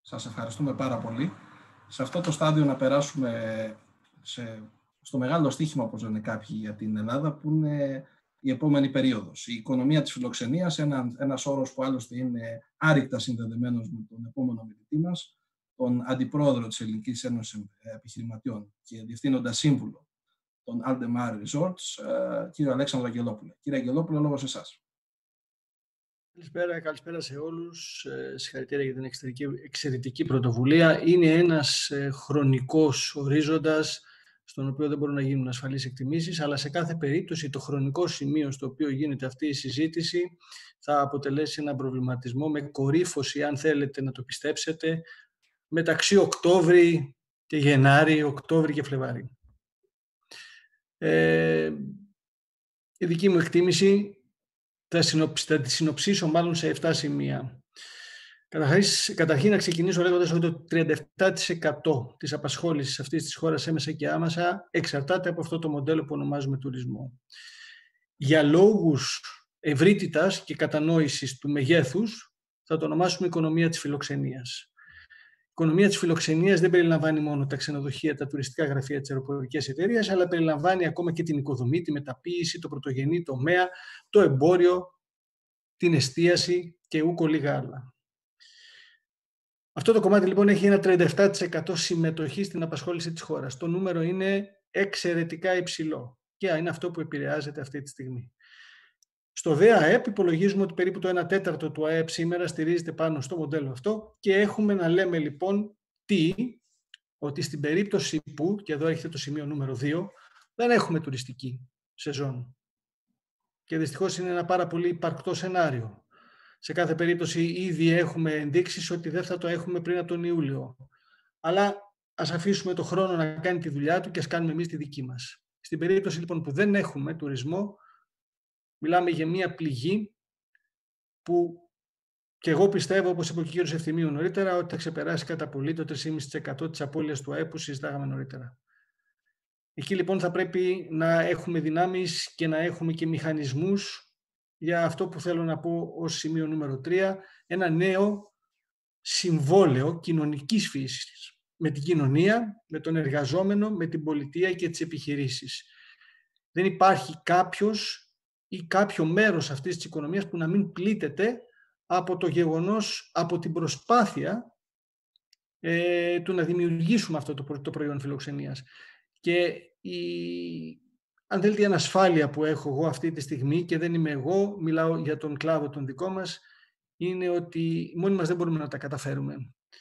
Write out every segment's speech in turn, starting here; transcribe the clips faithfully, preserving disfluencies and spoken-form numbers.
Σας ευχαριστούμε πάρα πολύ. Σε αυτό το στάδιο να περάσουμε σε, στο μεγάλο στοίχημα, όπως λένε κάποιοι, για την Ελλάδα, που είναι η επόμενη περίοδος. Η οικονομία της φιλοξενίας, ένα, ένας όρος που άλλωστε είναι άρρηκτα συνδεδεμένος με τον επόμενο μιλητή μας, τον Αντιπρόεδρο της Ελληνικής Ένωσης Επιχειρηματιών και Διευθύνοντα Σύμβουλο των Aldemar Resorts, κύριο Αλέξανδρο Αγγελόπουλο. Κύριε Αγγελόπουλο, λόγω σε εσάς. Καλησπέρα, καλησπέρα σε όλους. Συγχαρητήρια για την εξαιρετική πρωτοβουλία. Είναι ένας χρονικός ορίζοντας στον οποίο δεν μπορούν να γίνουν ασφαλείς εκτιμήσεις, αλλά σε κάθε περίπτωση το χρονικό σημείο στο οποίο γίνεται αυτή η συζήτηση θα αποτελέσει έναν προβληματισμό με κορύφωση, αν θέλετε να το πιστέψετε, μεταξύ Οκτώβρη και Γενάρη, Οκτώβρη και Φλεβάρη. Ε, η δική μου εκτίμηση θα, συνοψ, θα τη συνοψίσω μάλλον σε επτά σημεία. Καταρχήν, καταρχήν να ξεκινήσω λέγοντας ότι το τριάντα επτά τοις εκατό της απασχόλησης αυτής της χώρας έμεσα και άμεσα εξαρτάται από αυτό το μοντέλο που ονομάζουμε τουρισμό. Για λόγους ευρύτητας και κατανόησης του μεγέθους θα το ονομάσουμε οικονομία της φιλοξενίας. Η οικονομία της φιλοξενίας δεν περιλαμβάνει μόνο τα ξενοδοχεία, τα τουριστικά γραφεία της αεροπορικής εταιρείας, αλλά περιλαμβάνει ακόμα και την οικοδομή, τη μεταποίηση, το πρωτογενή τομέα, το εμπόριο, την εστίαση και ούκο λίγα άλλα. Αυτό το κομμάτι λοιπόν έχει ένα τριάντα επτά τοις εκατό συμμετοχή στην απασχόληση της χώρας. Το νούμερο είναι εξαιρετικά υψηλό και είναι αυτό που επηρεάζεται αυτή τη στιγμή. Στο δε ΑΕΠ υπολογίζουμε ότι περίπου το ένα τέταρτο του ΑΕΠ σήμερα στηρίζεται πάνω στο μοντέλο αυτό και έχουμε να λέμε λοιπόν τι, ότι στην περίπτωση που, και εδώ έχετε το σημείο νούμερο δύο, δεν έχουμε τουριστική σεζόν. Και δυστυχώς είναι ένα πάρα πολύ υπαρκτό σενάριο. Σε κάθε περίπτωση ήδη έχουμε ενδείξεις ότι δεν θα το έχουμε πριν από τον Ιούλιο. Αλλά ας αφήσουμε το χρόνο να κάνει τη δουλειά του και ας κάνουμε εμείς τη δική μας. Στην περίπτωση λοιπόν που δεν έχουμε τουρισμό, μιλάμε για μια πληγή που και εγώ πιστεύω, όπως είπε ο κύριος Ευθυμίου νωρίτερα, ότι θα ξεπεράσει κατά πολύ το τρία κόμμα πέντε τοις εκατό της απώλειας του ΑΕΠ που συζητάγαμε νωρίτερα. Εκεί λοιπόν θα πρέπει να έχουμε δυνάμεις και να έχουμε και μηχανισμούς για αυτό που θέλω να πω ως σημείο νούμερο τρία, ένα νέο συμβόλαιο κοινωνικής φύσης με την κοινωνία, με τον εργαζόμενο, με την πολιτεία και τις επιχειρήσεις. Δεν υπάρχει κάποιος ή κάποιο μέρος αυτής της οικονομίας που να μην πλήττεται από το γεγονός, από την προσπάθεια ε, του να δημιουργήσουμε αυτό το, το προϊόν φιλοξενίας. Και η, αν θέλετε, η ανασφάλεια που έχω εγώ αυτή τη στιγμή, και δεν είμαι εγώ, μιλάω για τον κλάδο τον δικό μας, είναι ότι μόνοι μας δεν μπορούμε να τα καταφέρουμε.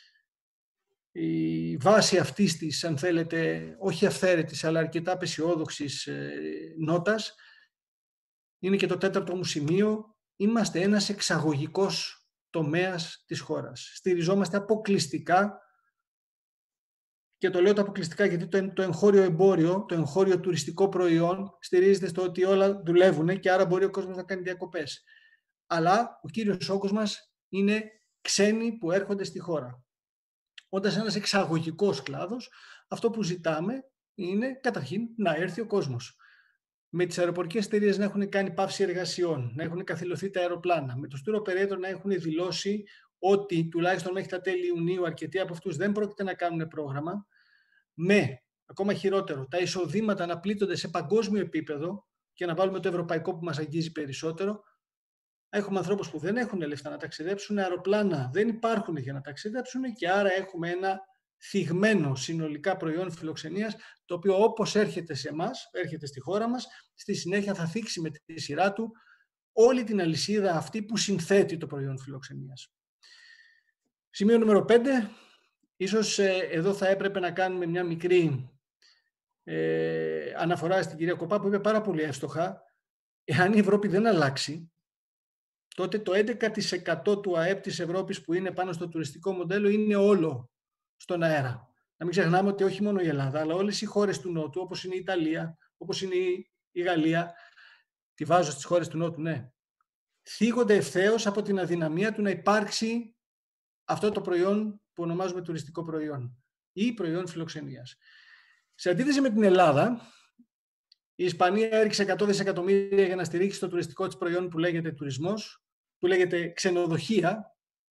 Η βάση αυτής της, αν θέλετε, όχι αυθαίρετης, αλλά αρκετά απεσιόδοξης ε, νότας, είναι και το τέταρτο μου σημείο. Είμαστε ένας εξαγωγικός τομέας της χώρας. Στηριζόμαστε αποκλειστικά, και το λέω το αποκλειστικά γιατί το, το εγχώριο εμπόριο, το εγχώριο τουριστικό προϊόν στηρίζεται στο ότι όλα δουλεύουν και άρα μπορεί ο κόσμος να κάνει διακοπές. Αλλά ο κύριος όγκος μας είναι ξένοι που έρχονται στη χώρα. Όντας ένας εξαγωγικός κλάδος, αυτό που ζητάμε είναι καταρχήν να έρθει ο κόσμος. Με τις αεροπορικές εταιρείες να έχουν κάνει πάυση εργασιών, να έχουν καθυλωθεί τα αεροπλάνα, με τους tour operator να έχουν δηλώσει ότι τουλάχιστον μέχρι τα τέλη Ιουνίου αρκετοί από αυτούς δεν πρόκειται να κάνουν πρόγραμμα, με, ακόμα χειρότερο, τα εισοδήματα να πλήττονται σε παγκόσμιο επίπεδο και να βάλουμε το ευρωπαϊκό που μας αγγίζει περισσότερο. Έχουμε ανθρώπους που δεν έχουν λεφτά να ταξιδέψουν, αεροπλάνα δεν υπάρχουν για να ταξιδέψουν και άρα έχουμε ένα θυγμένο συνολικά προϊόν φιλοξενίας, το οποίο όπως έρχεται σε εμάς, έρχεται στη χώρα μας, στη συνέχεια θα θίξει με τη σειρά του όλη την αλυσίδα αυτή που συνθέτει το προϊόν φιλοξενίας. Σημείο νούμερο πέντε. Ίσως ε, εδώ θα έπρεπε να κάνουμε μια μικρή ε, αναφορά στην κυρία Κοπά, που είπε πάρα πολύ εύστοχα. Εάν η Ευρώπη δεν αλλάξει, τότε το έντεκα τοις εκατό του ΑΕΠ της Ευρώπης που είναι πάνω στο τουριστικό μοντέλο είναι όλο στον αέρα. Να μην ξεχνάμε ότι όχι μόνο η Ελλάδα, αλλά όλες οι χώρες του Νότου, όπως είναι η Ιταλία, όπως είναι η Γαλλία, τη βάζω στις χώρες του Νότου, ναι, θίγονται ευθέως από την αδυναμία του να υπάρξει αυτό το προϊόν που ονομάζουμε τουριστικό προϊόν ή προϊόν φιλοξενίας. Σε αντίθεση με την Ελλάδα, η Ισπανία έριξε εκατό δισεκατομμύρια για να στηρίξει το τουριστικό της προϊόν που λέγεται τουρισμός, που λέγεται ξενοδοχεία,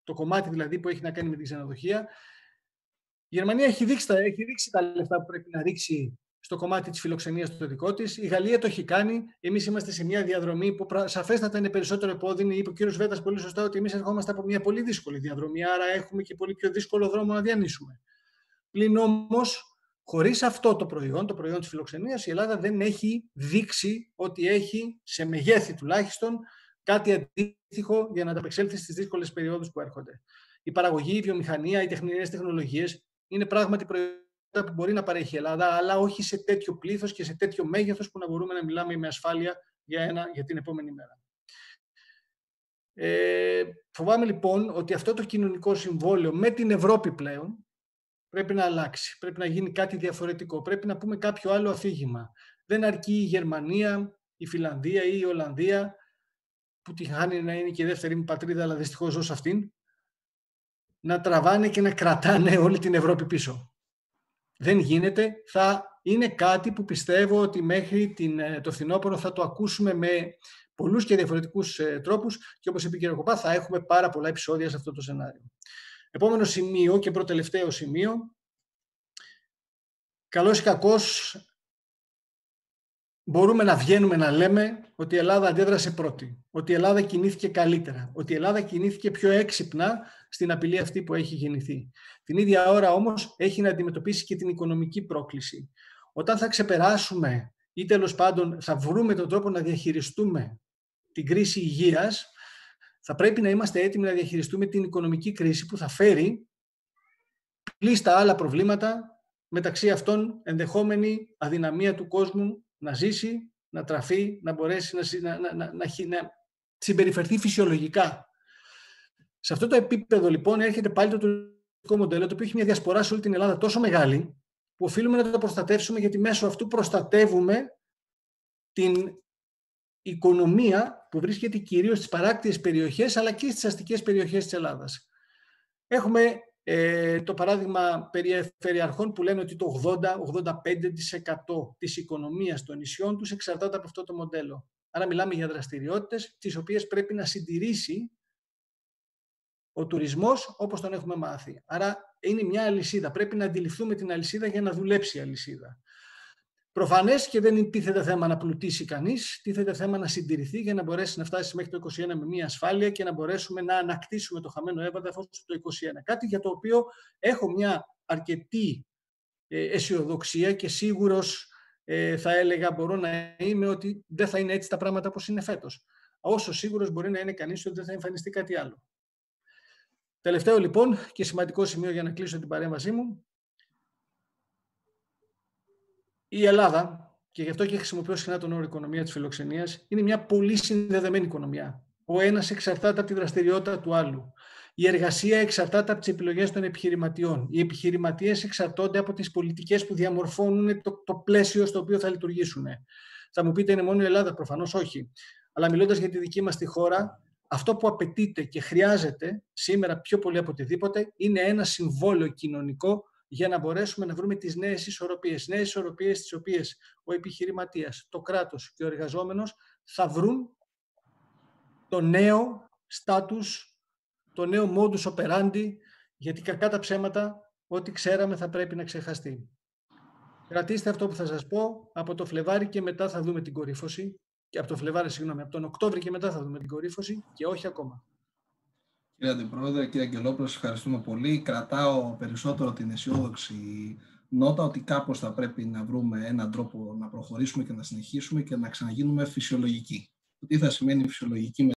το κομμάτι δηλαδή που έχει να κάνει με τη ξενοδοχεία. Η Γερμανία έχει δείξει τα, έχει δείξει τα λεφτά που πρέπει να ρίξει στο κομμάτι της φιλοξενίας του δικό της. Η Γαλλία το έχει κάνει. Εμείς είμαστε σε μια διαδρομή που σαφέστατα είναι περισσότερο επώδυνη. Είπε ο κύριος Βέτας πολύ σωστά ότι εμείς ερχόμαστε από μια πολύ δύσκολη διαδρομή, άρα έχουμε και πολύ πιο δύσκολο δρόμο να διανύσουμε. Πλην όμως, χωρίς αυτό το προϊόν, το προϊόν της φιλοξενίας, η Ελλάδα δεν έχει δείξει ότι έχει, σε μεγέθη τουλάχιστον, κάτι αντίστοιχο για να ανταπεξέλθει στις δύσκολες περιόδους που έρχονται. Η παραγωγή, η βιομηχανία, οι τεχνητές τεχνολογίες είναι πράγματι προϊόντα που μπορεί να παρέχει η Ελλάδα, αλλά όχι σε τέτοιο πλήθος και σε τέτοιο μέγεθος που να μπορούμε να μιλάμε με ασφάλεια για, ένα, για την επόμενη μέρα. Ε, φοβάμαι λοιπόν ότι αυτό το κοινωνικό συμβόλαιο με την Ευρώπη πλέον πρέπει να αλλάξει, πρέπει να γίνει κάτι διαφορετικό, πρέπει να πούμε κάποιο άλλο αφήγημα. Δεν αρκεί η Γερμανία, η Φιλανδία ή η Ολλανδία, που τη χάνει να είναι και η δεύτερη μου πατρίδα, αλλά δυστυχώς ζω σε αυτήν, να τραβάνε και να κρατάνε όλη την Ευρώπη πίσω. Δεν γίνεται. Θα είναι κάτι που πιστεύω ότι μέχρι την, το φθινόπωρο θα το ακούσουμε με πολλούς και διαφορετικούς ε, τρόπους και όπως είπε η κ. Κοπά, θα έχουμε πάρα πολλά επεισόδια σε αυτό το σενάριο. Επόμενο σημείο και προτελευταίο σημείο. Καλώς ή κακώς μπορούμε να βγαίνουμε να λέμε ότι η Ελλάδα αντέδρασε πρώτη, ότι η Ελλάδα κινήθηκε καλύτερα, ότι η Ελλάδα κινήθηκε πιο έξυπνα στην απειλή αυτή που έχει γεννηθεί. Την ίδια ώρα όμως έχει να αντιμετωπίσει και την οικονομική πρόκληση. Όταν θα ξεπεράσουμε ή τέλος πάντων θα βρούμε τον τρόπο να διαχειριστούμε την κρίση υγείας, θα πρέπει να είμαστε έτοιμοι να διαχειριστούμε την οικονομική κρίση που θα φέρει πλήστα άλλα προβλήματα, μεταξύ αυτών ενδεχόμενη αδυναμία του κόσμου να ζήσει, να τραφεί, να μπορέσει να, να, να, να, να συμπεριφερθεί φυσιολογικά. Σε αυτό το επίπεδο λοιπόν έρχεται πάλι το τουριστικό μοντέλο, το οποίο έχει μια διασπορά σε όλη την Ελλάδα τόσο μεγάλη, που οφείλουμε να το προστατεύσουμε, γιατί μέσω αυτού προστατεύουμε την οικονομία που βρίσκεται κυρίως στις παράκτιες περιοχές, αλλά και στις αστικές περιοχές της Ελλάδας. Έχουμε ε, το παράδειγμα περιφερειαρχών που λένε ότι το ογδόντα με ογδόντα πέντε τοις εκατό της οικονομίας των νησιών τους εξαρτάται από αυτό το μοντέλο. Άρα μιλάμε για δραστηριότητες τις οποίες πρέπει να συντηρήσει ο τουρισμός όπως τον έχουμε μάθει. Άρα είναι μια αλυσίδα. Πρέπει να αντιληφθούμε την αλυσίδα για να δουλέψει η αλυσίδα. Προφανές και δεν τίθεται θέμα να πλουτίσει κανείς, τίθεται θέμα να συντηρηθεί για να μπορέσει να φτάσει μέχρι το είκοσι ένα με μια ασφάλεια και να μπορέσουμε να ανακτήσουμε το χαμένο έδαφος το είκοσι ένα. Κάτι για το οποίο έχω μια αρκετή αισιοδοξία και σίγουρος ε, θα έλεγα μπορώ να είμαι ότι δεν θα είναι έτσι τα πράγματα όπως είναι φέτος. Όσο σίγουρος μπορεί να είναι κανείς ότι δεν θα εμφανιστεί κάτι άλλο. Τελευταίο λοιπόν και σημαντικό σημείο για να κλείσω την παρέμβασή μου. Η Ελλάδα, και γι' αυτό και χρησιμοποιώ συχνά τον όρο οικονομία της φιλοξενίας, είναι μια πολύ συνδεδεμένη οικονομία. Ο ένας εξαρτάται από τη δραστηριότητα του άλλου. Η εργασία εξαρτάται από τις επιλογές των επιχειρηματιών. Οι επιχειρηματίες εξαρτώνται από τις πολιτικές που διαμορφώνουν το, το πλαίσιο στο οποίο θα λειτουργήσουν. Θα μου πείτε, είναι μόνο η Ελλάδα? Προφανώς όχι. Αλλά μιλώντας για τη δική μας τη χώρα, αυτό που απαιτείται και χρειάζεται σήμερα πιο πολύ από οτιδήποτε είναι ένα συμβόλαιο κοινωνικό για να μπορέσουμε να βρούμε τις νέες ισορροπίες. Νέες ισορροπίες τις οποίες ο επιχειρηματίας, το κράτος και ο εργαζόμενος θα βρουν το νέο στάτους, το νέο modus operandi, γιατί κακά τα ψέματα, ό,τι ξέραμε θα πρέπει να ξεχαστεί. Κρατήστε αυτό που θα σας πω, από το Φλεβάρι και μετά θα δούμε την κορύφωση, και από το Φλεβάρι, συγγνώμη, από τον Οκτώβρη και μετά θα δούμε την κορύφωση και όχι ακόμα. Κύριε Αντιπρόεδρε, κύριε Αγγελόπουλο, σας ευχαριστούμε πολύ. Κρατάω περισσότερο την αισιόδοξη νότα ότι κάπως θα πρέπει να βρούμε έναν τρόπο να προχωρήσουμε και να συνεχίσουμε και να ξαναγίνουμε φυσιολογικοί. Τι θα σημαίνει φυσιολογική